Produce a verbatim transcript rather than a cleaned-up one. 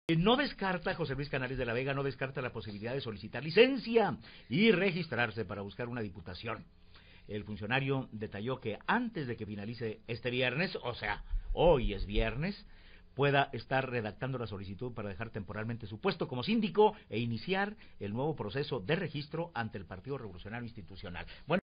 No descarta, José Luis Canales de la Vega, no descarta la posibilidad de solicitar licencia y registrarse para buscar una diputación. El funcionario detalló que antes de que finalice este viernes, o sea, hoy es viernes, pueda estar redactando la solicitud para dejar temporalmente su puesto como síndico e iniciar el nuevo proceso de registro ante el Partido Revolucionario Institucional. Bueno,